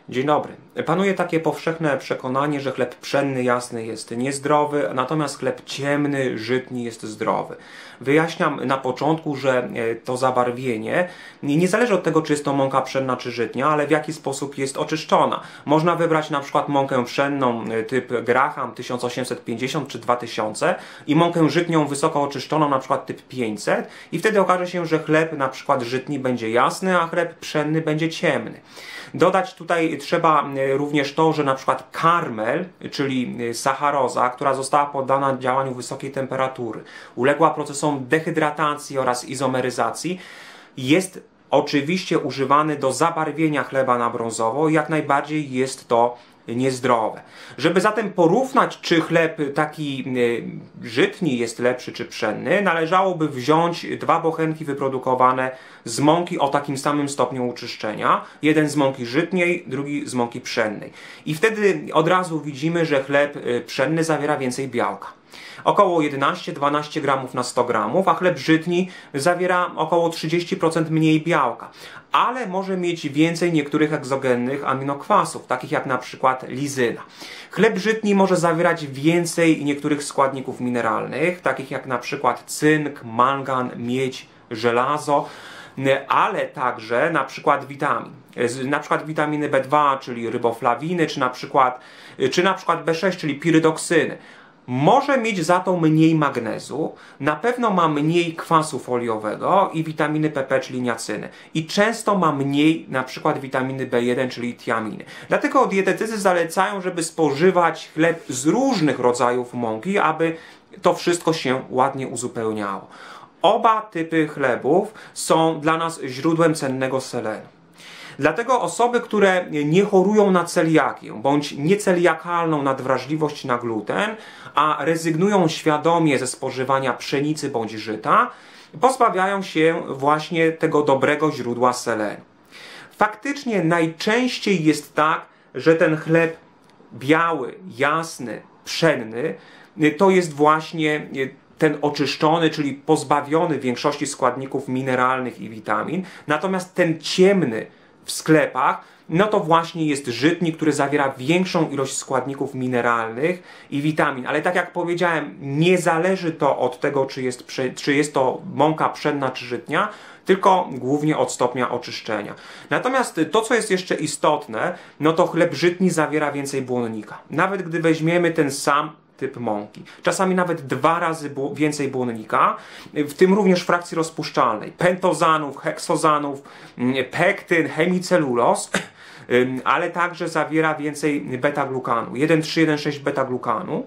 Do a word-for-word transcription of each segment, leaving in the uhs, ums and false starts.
Dzień dobry. Panuje takie powszechne przekonanie, że chleb pszenny jasny jest niezdrowy, natomiast chleb ciemny, żytni jest zdrowy. Wyjaśniam na początku, że to zabarwienie nie zależy od tego, czy jest to mąka pszenna czy żytnia, ale w jaki sposób jest oczyszczona. Można wybrać na przykład mąkę pszenną typ Graham tysiąc osiemset pięćdziesiąt czy dwa tysiące i mąkę żytnią wysoko oczyszczoną na przykład typ pięćset i wtedy okaże się, że chleb na przykład żytni będzie jasny, a chleb pszenny będzie ciemny. Dodać tutaj trzeba również to, że na przykład karmel, czyli sacharoza, która została poddana działaniu wysokiej temperatury, uległa procesom dehydratacji oraz izomeryzacji, jest oczywiście używany do zabarwienia chleba na brązowo i jak najbardziej jest to niezdrowe. Żeby zatem porównać, czy chleb taki żytni jest lepszy czy pszenny, należałoby wziąć dwa bochenki wyprodukowane z mąki o takim samym stopniu uczyszczenia. Jeden z mąki żytniej, drugi z mąki pszennej. I wtedy od razu widzimy, że chleb pszenny zawiera więcej białka. Około jedenaście do dwunastu gramów na sto gramów, a chleb żytni zawiera około trzydzieści procent mniej białka. Ale może mieć więcej niektórych egzogennych aminokwasów, takich jak na przykład lizyna. Chleb żytni może zawierać więcej niektórych składników mineralnych, takich jak na przykład cynk, mangan, miedź, żelazo, ale także na przykład witamin. Na przykład witaminy B dwa, czyli ryboflawiny, czy na przykład, czy na przykład B sześć, czyli pirydoksyny. Może mieć za to mniej magnezu, na pewno ma mniej kwasu foliowego i witaminy P P, czyli niacyny. I często ma mniej na przykład witaminy B jeden, czyli tiaminy. Dlatego dietetycy zalecają, żeby spożywać chleb z różnych rodzajów mąki, aby to wszystko się ładnie uzupełniało. Oba typy chlebów są dla nas źródłem cennego selenu. Dlatego osoby, które nie chorują na celiakię bądź nieceliakalną nadwrażliwość na gluten, a rezygnują świadomie ze spożywania pszenicy bądź żyta, pozbawiają się właśnie tego dobrego źródła selenu. Faktycznie najczęściej jest tak, że ten chleb biały, jasny, pszenny to jest właśnie ten oczyszczony, czyli pozbawiony większości składników mineralnych i witamin, natomiast ten ciemny w sklepach, no to właśnie jest żytni, który zawiera większą ilość składników mineralnych i witamin. Ale tak jak powiedziałem, nie zależy to od tego, czy jest, czy jest to mąka pszenna czy żytnia, tylko głównie od stopnia oczyszczenia. Natomiast to, co jest jeszcze istotne, no to chleb żytni zawiera więcej błonnika. Nawet gdy weźmiemy ten sam typ mąki. Czasami nawet dwa razy więcej błonnika, w tym również frakcji rozpuszczalnej. Pentozanów, heksozanów, pektyn, hemiceluloz, ale także zawiera więcej beta-glukanu. jeden trzy jeden sześć beta-glukanu,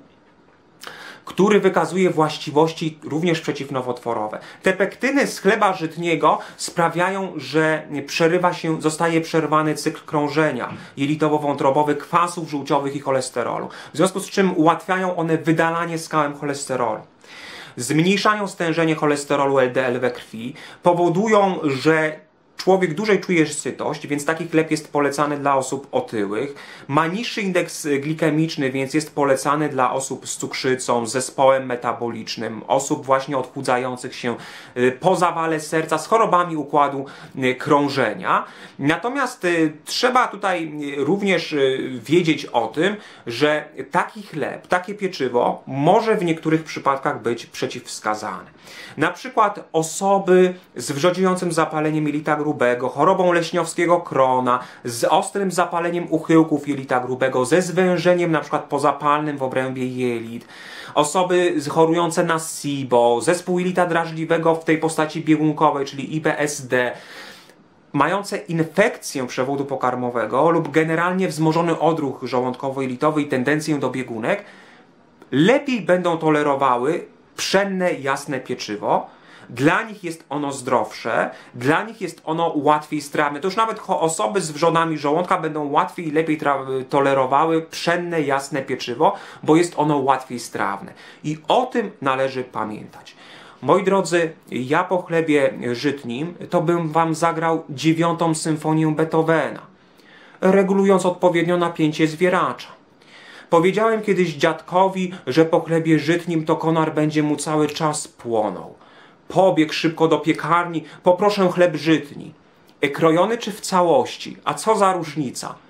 który wykazuje właściwości również przeciwnowotworowe. Te pektyny z chleba żytniego sprawiają, że przerywa się, zostaje przerwany cykl krążenia jelitowo-wątrobowy kwasów żółciowych i cholesterolu. W związku z czym ułatwiają one wydalanie skałem cholesterolu. Zmniejszają stężenie cholesterolu L D L we krwi, powodują, że człowiek dłużej czuje sytość, więc taki chleb jest polecany dla osób otyłych. Ma niższy indeks glikemiczny, więc jest polecany dla osób z cukrzycą, z zespołem metabolicznym, osób właśnie odchudzających się po zawale serca, z chorobami układu krążenia. Natomiast trzeba tutaj również wiedzieć o tym, że taki chleb, takie pieczywo może w niektórych przypadkach być przeciwwskazane. Na przykład osoby z wrzodziejącym zapaleniem jelita grubego, chorobą leśniowskiego Krona, z ostrym zapaleniem uchyłków jelita grubego, ze zwężeniem na przykład pozapalnym w obrębie jelit, osoby chorujące na S I B O, zespół jelita drażliwego w tej postaci biegunkowej, czyli I B S D, mające infekcję przewodu pokarmowego lub generalnie wzmożony odruch żołądkowo-jelitowy i tendencję do biegunek, lepiej będą tolerowały pszenne, jasne pieczywo. Dla nich jest ono zdrowsze, dla nich jest ono łatwiej strawne. To już nawet osoby z wrzodami żołądka będą łatwiej i lepiej tolerowały pszenne, jasne pieczywo, bo jest ono łatwiej strawne. I o tym należy pamiętać. Moi drodzy, ja po chlebie żytnim to bym wam zagrał dziewiątą symfonię Beethovena, regulując odpowiednio napięcie zwieracza. Powiedziałem kiedyś dziadkowi, że po chlebie żytnim to konar będzie mu cały czas płonął. Pobiegł szybko do piekarni, poproszę chleb żytni. Krojony czy w całości? A co za różnica?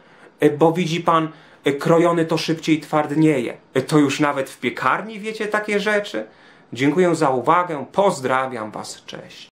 bo widzi pan, krojony to szybciej twardnieje. To już nawet w piekarni wiecie takie rzeczy? Dziękuję za uwagę, pozdrawiam was, cześć.